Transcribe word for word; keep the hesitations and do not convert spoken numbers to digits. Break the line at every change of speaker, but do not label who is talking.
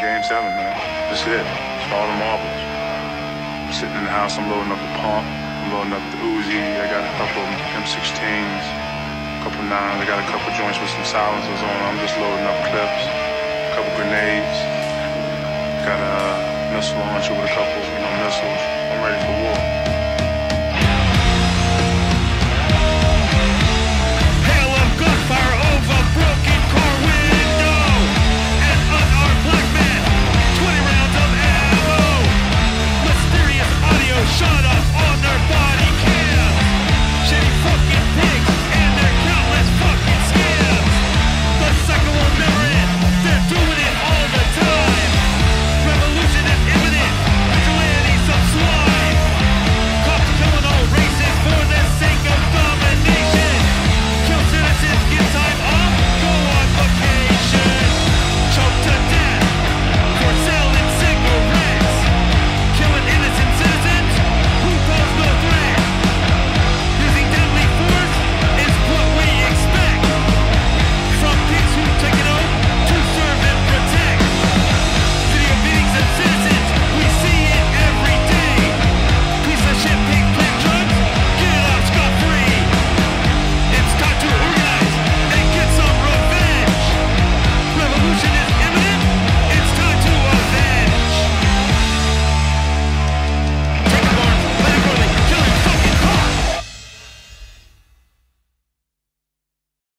game seven, man. That's it. It's all the marbles. I'm sitting in the house, I'm loading up the pump, I'm loading up the Uzi, I got a couple M sixteens, a couple nines, I got a couple joints with some silencers on, I'm just loading up clips, a couple grenades, got a missile launcher with a couple, you know, missiles. I'm ready for war.